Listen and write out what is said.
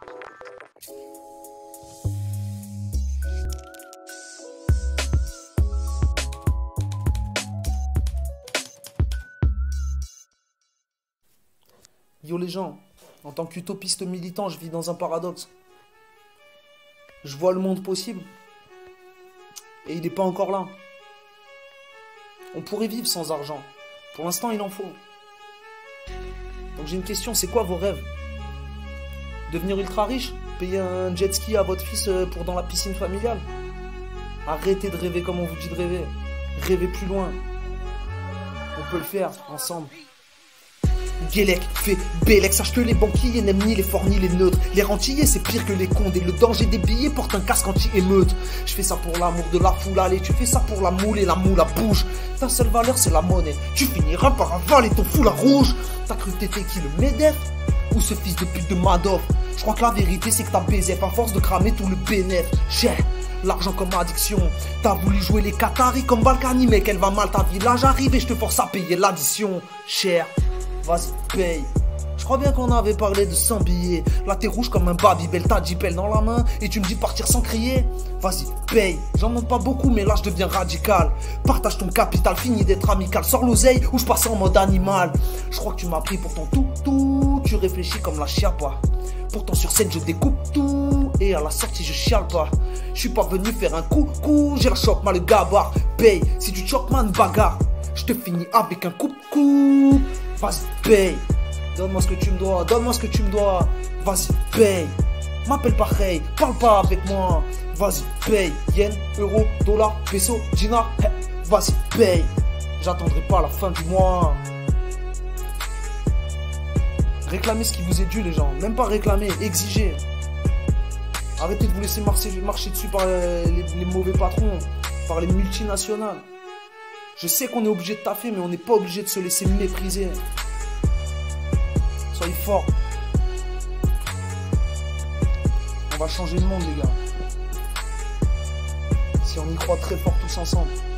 Yo les gens, en tant qu'utopiste militant, je vis dans un paradoxe. Je vois le monde possible et il n'est pas encore là. On pourrait vivre sans argent. Pour l'instant, il en faut. Donc j'ai une question, c'est quoi vos rêves? Devenir ultra riche? Payer un jet ski à votre fils pour dans la piscine familiale? Arrêtez de rêver comme on vous dit de rêver. Rêvez plus loin. On peut le faire ensemble. Guélec, fait Bélec, sache que les banquiers n'aiment ni les forts ni les neutres. Les rentiers c'est pire que les condés, le danger des billets porte un casque anti-émeute. Je fais ça pour l'amour de la foule, allez tu fais ça pour la moule et la moule à bouge. Ta seule valeur c'est la monnaie, tu finiras par avaler ton foulard rouge. T'as cru que t'étais qui, le MEDEF ou ce fils de pute de Madoff? Je crois que la vérité c'est que t'as baisé à force de cramer tout le bénéf. Cher, l'argent comme addiction. T'as voulu jouer les Qataris comme Balkany, mais qu'elle va mal ta vie. Là j'arrive et je te force à payer l'addition. Cher, vas-y, paye. Je crois bien qu'on avait parlé de 100 billets. Là t'es rouge comme un Babybel, t'as 10 pelles dans la main et tu me dis de partir sans crier. Vas-y, paye. J'en monte pas beaucoup mais là je deviens radical. Partage ton capital, fini d'être amical. Sors l'oseille ou je passe en mode animal. Je crois que tu m'as pris pour ton tout. Tu réfléchis comme la chiapa. Pourtant sur scène je découpe tout et à la sortie je chiale pas. Je suis pas venu faire un coucou, j'ai la chope mal le gabar. Paye, si tu choques man bagarre. Je te finis avec un coupe-coupe. Vas-y, paye. Donne-moi ce que tu me dois, donne-moi ce que tu me dois. Vas-y, paye. M'appelle pareil, parle pas avec moi. Vas-y, paye. Yen, euro, dollar, peso, dinar. Vas-y, paye. J'attendrai pas la fin du mois. Réclamez ce qui vous est dû, les gens. Même pas réclamer, exiger. Arrêtez de vous laisser marcher dessus par les mauvais patrons, par les multinationales. Je sais qu'on est obligé de taffer, mais on n'est pas obligé de se laisser mépriser. Soyez forts. On va changer le monde, les gars. Si on y croit très fort tous ensemble.